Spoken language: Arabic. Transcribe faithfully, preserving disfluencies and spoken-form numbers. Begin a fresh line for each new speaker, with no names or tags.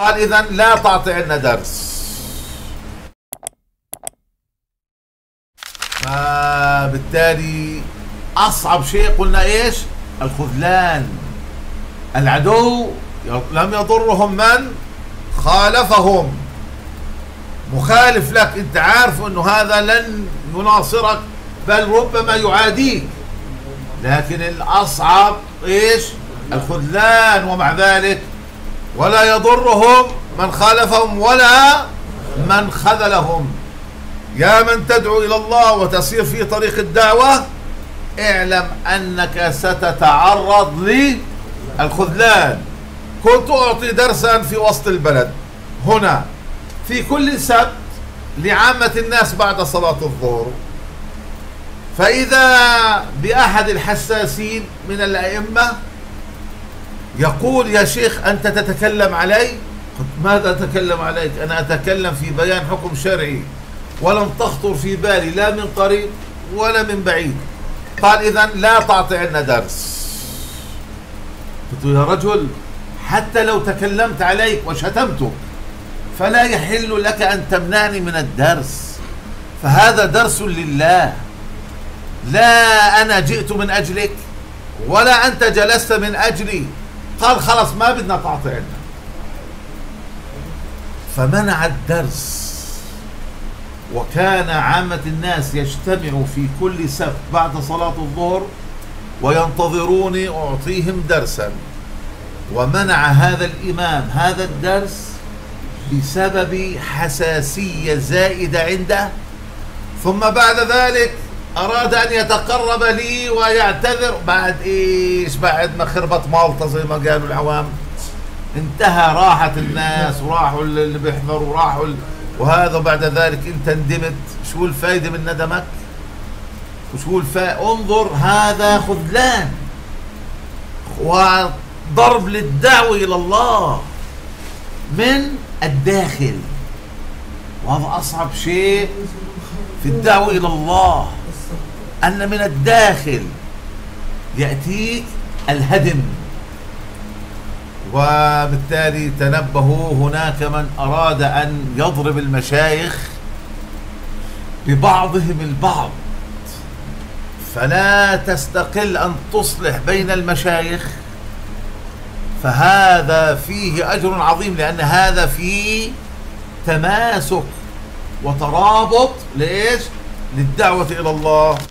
قال إذا لا تعطي عنا درس. فبالتالي أصعب شيء قلنا إيش؟ الخذلان. العدو لم يضرهم من خالفهم، مخالف لك أنت عارف أنه هذا لن يناصرك بل ربما يعاديك، لكن الأصعب إيش؟ الخذلان. ومع ذلك ولا يضرهم من خالفهم ولا من خذلهم. يا من تدعو إلى الله وتسير في طريق الدعوة، اعلم أنك ستتعرض للخذلان. كنت أعطي درسا في وسط البلد هنا في كل سبت لعامة الناس بعد صلاة الظهر، فإذا بأحد الحساسين من الأئمة يقول: يا شيخ أنت تتكلم علي؟ قلت: ماذا أتكلم عليك؟ أنا أتكلم في بيان حكم شرعي ولم تخطر في بالي لا من قريب ولا من بعيد. قال: إذا لا تعطي عنا درس. قلت: يا رجل حتى لو تكلمت عليك وشتمتك فلا يحل لك أن تمنعني من الدرس، فهذا درس لله، لا أنا جئت من أجلك ولا أنت جلست من أجلي. قال: خلاص ما بدنا تعطي عنا. فمنع الدرس. وكان عامة الناس يجتمعوا في كل سبت بعد صلاة الظهر وينتظروني أعطيهم درسا، ومنع هذا الإمام هذا الدرس بسبب حساسية زائدة عنده. ثم بعد ذلك أراد أن يتقرب لي ويعتذر. بعد إيش؟ بعد ما خربت مالطة زي ما قالوا العوام، انتهى، راحت الناس وراحوا اللي بيحضروا وراحوا ال... وهذا بعد ذلك انت ندمت. شو الفائدة من ندمك؟ وشو الفائدة؟ انظر، هذا خذلان وضرب للدعوة إلى الله من الداخل، وهذا أصعب شيء في الدعوة إلى الله، أن من الداخل يأتيك الهدم. وبالتالي تنبهوا، هناك من أراد أن يضرب المشايخ ببعضهم البعض، فلا تستقل أن تصلح بين المشايخ، فهذا فيه أجر عظيم، لأن هذا فيه تماسك وترابط لإيش؟ للدعوة إلى الله.